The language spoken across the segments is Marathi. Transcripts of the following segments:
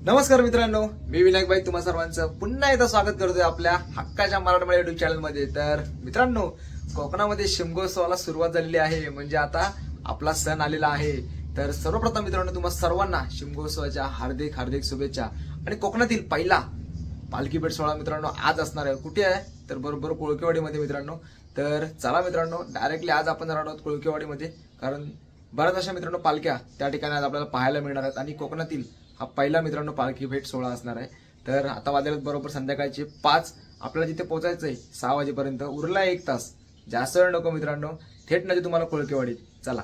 नमस्कार मित्रांनो, मी विनायक भाई तुम्हा सर्वांचं पुन्हा एकदा स्वागत करतोय आपल्या हक्काच्या मराठमोळ्या युट्यूब चॅनल मध्ये। तर मित्रांनो, कोकणामध्ये शिमगोत्सवाला सुरुवात झालेली आहे, म्हणजे आता आपला सण आलेला आहे। तर सर्वप्रथम मित्रांनो, तुम्हा सर्वांना शिमगोत्सवाच्या हार्दिक हार्दिक शुभेच्छा। आणि कोकणातील पहिला पालखी भेट सोहळा मित्रांनो आज असणार आहे। कुठे आहे तर बरोबर कोळकेवाडीमध्ये मित्रांनो। तर चला मित्रांनो, डायरेक्टली आज आपण जाणार आहोत कोळकेवाडीमध्ये, कारण बऱ्याच अशा मित्रांनो पालख्या त्या ठिकाणी आज आपल्याला पाहायला मिळणार आहेत आणि कोकणातील हा पहिला मित्रांनो पालखी भेट सोहळा असणार आहे। तर आता वाजले बरोबर संध्याकाळचे 5, आपल्याला जिथे पोहोचायचं आहे 6 वाजेपर्यंत, उरला 1 तास। जास्त वेळ नको मित्रांनो, थेट म्हणजे तुम्हाला कोळकेवाडीत चला।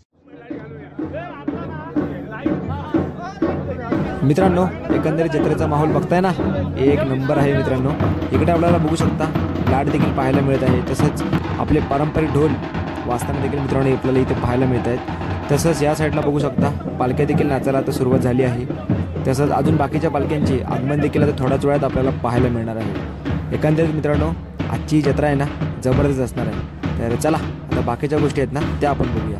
मित्रांनो, एकंदरीत जत्रेचा माहोल बघताय ना, एक नंबर आहे मित्रांनो। इकडे आपल्याला बघू शकता लाट देखील पाहायला मिळत आहे, तसंच आपले पारंपरिक ढोल वाजताना देखील मित्रांनो आपल्याला इथे पाहायला मिळत आहेत। तसंच या साईडला बघू शकता पालख्या देखील नाचायला आता सुरुवात झाली आहे। तसंच अजून बाकीच्या पालख्यांचे आगमन देखील आता थोड्याच वेळात आपल्याला पाहायला मिळणार आहे। एकंदरीत मित्रांनो, आजची जत्रा आहे ना जबरदस्त असणार आहे। तर चला, आता बाकीच्या गोष्टी आहेत ना त्या आपण बघूया।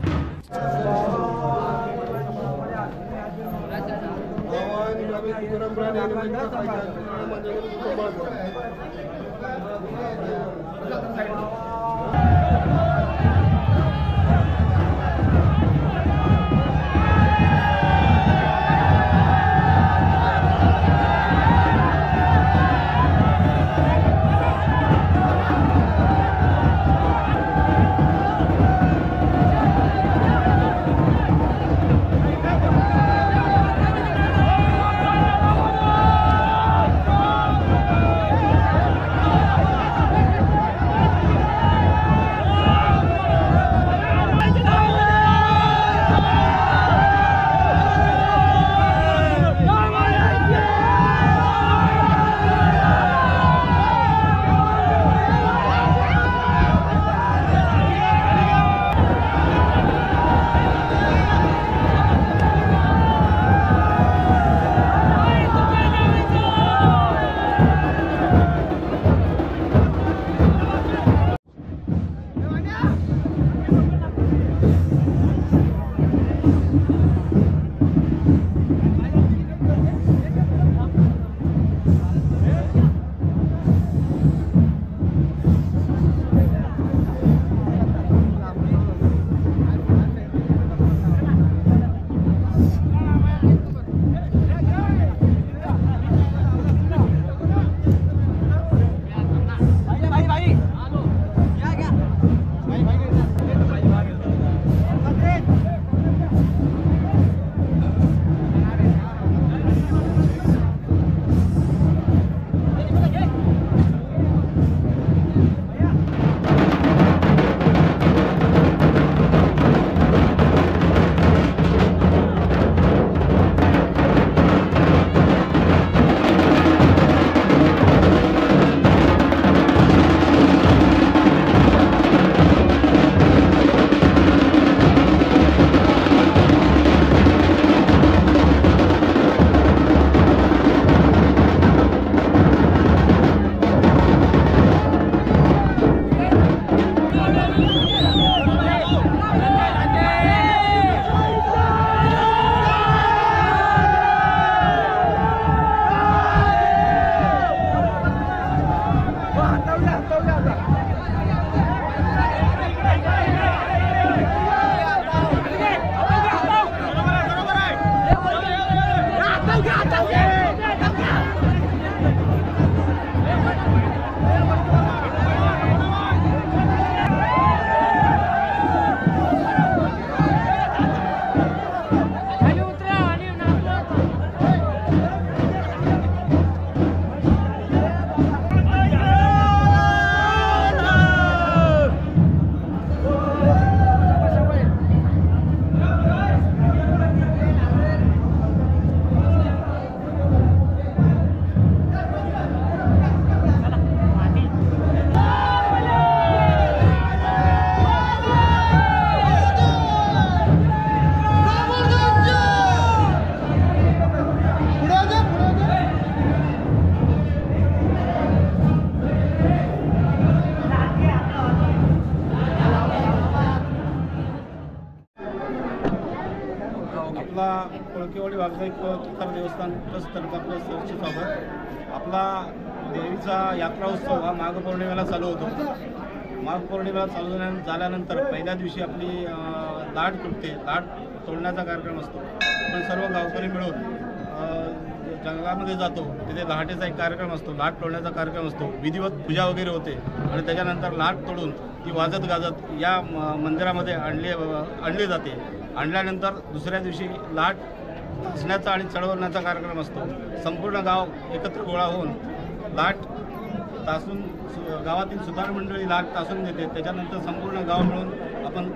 धुकेवाडी वाघजाई तुकार देवस्थान ट्रस्टतर्फे आपलं सहर्ष स्वागत. आपला देवीचा यात्रा उत्सव हा माघ पौर्णिमेला चालू होतो. माघ पौर्णिमेला चालू झाल्यानंतर पहिल्या दिवशी आपली लाट तुटते. लाट तोडण्याचा कार्यक्रम असतो. आपण सर्व गावकरी मिळून जंगलामध्ये जातो. तिथे लाटेचा एक कार्यक्रम असतो. लाट तोडण्याचा कार्यक्रम असतो. विधिवत पूजा वगैरे होते आणि त्याच्यानंतर लाट तोडून ती वाजत गाजत या मंदिरामध्ये आणली जाते. आणल्यानंतर दुसऱ्या दिवशी लाट हसण्याचा आणि चढवण्याचा कार्यक्रम असतो. संपूर्ण गाव एकत्र गोळा होऊन लाट तासून गावातील सुतार मंडळी लाट तासून देते. त्याच्यानंतर संपूर्ण गाव मिळून आपण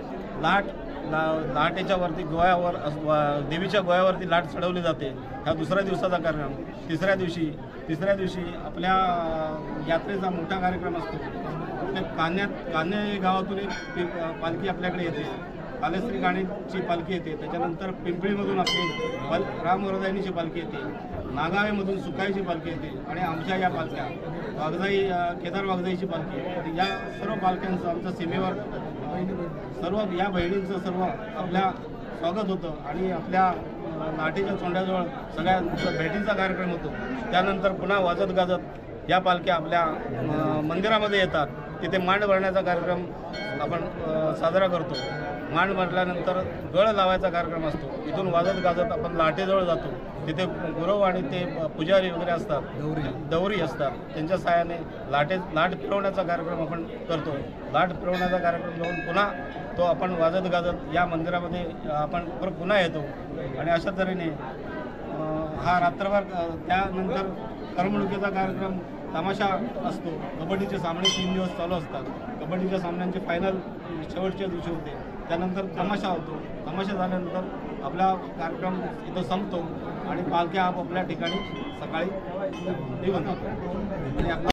लाटेच्या वरती गोव्यावर देवीच्या गोव्यावरती लाट चढवली जाते. हा दुसऱ्या दिवसाचा कार्यक्रम. तिसऱ्या दिवशी आपल्या यात्रेचा मोठा कार्यक्रम असतो. आपल्या कान्हे गावातून एक पालखी आपल्याकडे येते. कालेश्री गाणीची पालखी येते. त्याच्यानंतर पिंपळीमधून आपली रामवरदायनीची पालखी येते. नागावेमधून सुकाईची पालखी येते आणि आमच्या या पालख्या वाघजाई केदार वाघजाईची पालखी. या सर्व पालख्यांचं आमच्या सीमेवर सर्व या बहिणींचं सर्व आपल्या स्वागत होतं आणि आपल्या लाटेच्या चोंड्याजवळ सगळ्यांचा भेटीचा कार्यक्रम होतो. त्यानंतर पुन्हा वाजत गाजत या पालख्या आपल्या मंदिरामध्ये येतात. तिथे मांड भरण्याचा कार्यक्रम आपण साजरा करतो. मांड भरल्यानंतर गळ लावायचा कार्यक्रम असतो. इथून वाजत गाजत आपण लाटेजवळ जातो. तिथे गुरव आणि ते पुजारी वगैरे असतात, दौरी असतात. त्यांच्या सहाय्याने लाट फिरवण्याचा कार्यक्रम आपण करतो. लाट फिरवण्याचा कार्यक्रम घेऊन पुन्हा तो आपण वाजत गाजत या मंदिरामध्ये आपण पुन्हा येतो आणि अशा तऱ्हेने हा रात्रभर. त्यानंतर करमणुकीचा कार्यक्रम तमाशा असतो. कबड्डीचे सामने 3 दिवस चालू असतात. कबड्डीच्या सामन्यांचे फायनल शेवटच्या दिवशी होते. त्यानंतर तमाशा होतो. तमाशा झाल्यानंतर आपला कार्यक्रम इथं संपतो आणि पालख्या आपापल्या ठिकाणी सकाळी निघून जातो आणि आपला